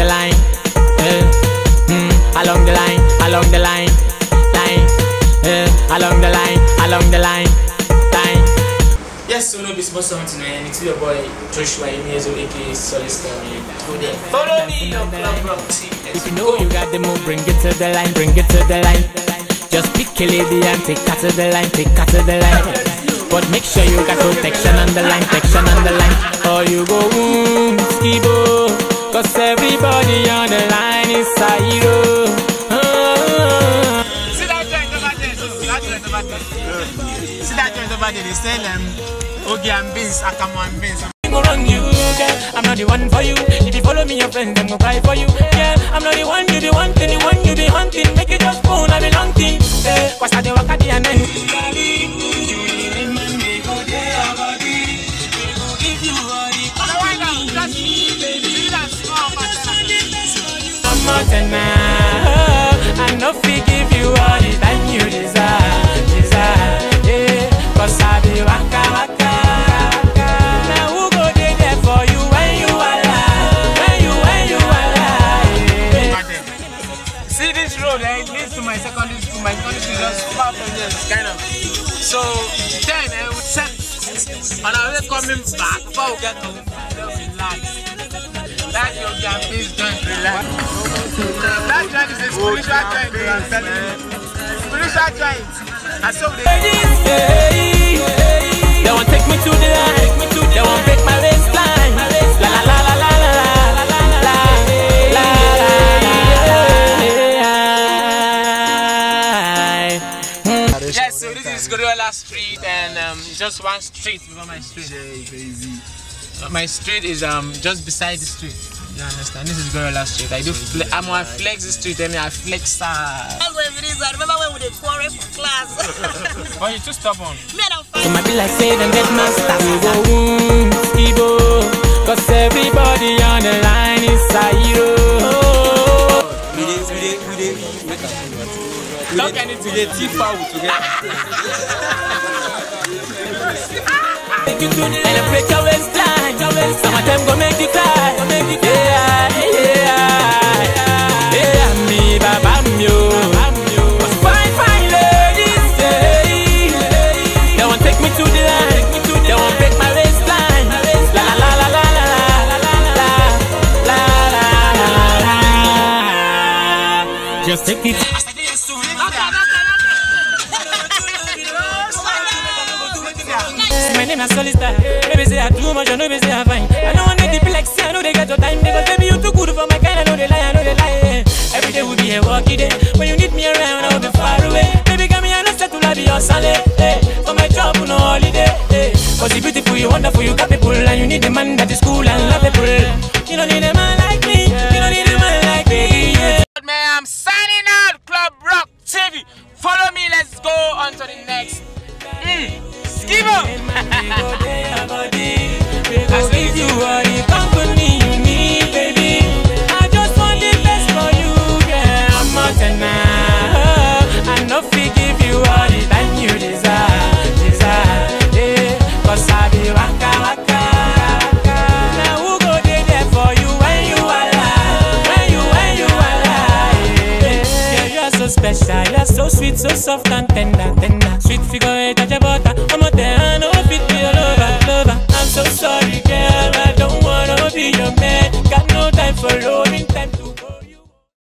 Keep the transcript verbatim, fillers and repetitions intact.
line, uh, mm, along the line, along the line, line, uh, along the line, along the line, line. Yes, so no be supposed something, man. It's your boy Joshua Imezo, aka Solidstar. Go there. Follow me on Clubrocktv. If you know you got the move, bring it to the line, bring it to the line. Just pick a lady and take her to the line, take her to the line. But make sure you got protection on the line, protection on the line. Or you go boom, skibo. Cause everybody on the line is a hero. Uh, See that joint over there? See that joint over there? See that joint over there? They sell them Ogi and beans, Akamo and beans. Go wrong you, girl. I'm not the one for you. If you follow me, your friends them go cry for you. Yeah, I'm not the one you be wanting, the one you be hunting. Make it just phone, I be long thing. Eh, cause I the walk at the end. I know fi give you all the time you desire, desire. Yeah, cause I be waka waka. Now who go there for you when you alive, when you when you alive. Yeah. See this road, eh, it leads to my secondary school. My secondary school is just far from here, kind of. So then I would set on our way coming back before we get to relax. That your jam is done, relax. That joint is a spiritual joint, I'm telling you. Spiritual joint. And so they They won't take me to the line, they won't break my waistline. La la la la la la la la la la la. Yes, so this is Gorilla Street and um, just one street before my street. My street is um just beside the street. You understand? This is Gorilla Street. I do. I'm on flex the street and I flex. That's what it is. I remember when we did quarrel for class. Oh, you too stubborn. Me don't fight. It might be like say them get master. We go boom, skibo. Cause everybody on the line is a hero. We did, we did, we did. Talk anything. We did T-F A together. And I break your waistline. Some of them go make you cry. Yeah, yeah, yeah. Me, baba, yo. Fine, fine ladies, hey. They won't take me to the line. They won't break my waistline. La la la la la la la la la la la. Just take it. My name is Solidstar. Baby say I too much, I know baby say I fine. I don't want to be like say I know they got your time. Because baby you too good for my kind, I know they lie, I know they lie. Every day will be a walkie day. When you need me around, I will be far away. Baby come here, I know set to love your Sunday. Hey, for my job, no holiday. Hey, cause you beautiful, you wonderful, you capable. And you need a man that is cool and lovable. You don't need a man like me. You don't need a man like me. Yeah. Man, I'm signing out. Clubrocktv. Follow me. Let's go on to the next. Mm. Give up! I'll give you all the company you need, baby. I just want the best for you, girl. I'm not enough. I know fi give you all the time you desire, desire. Yeah, cause I be waka waka. Now who go there for you when you alive, when you when you alive? Yeah, you're so special, you're so sweet, so soft and tender, tender.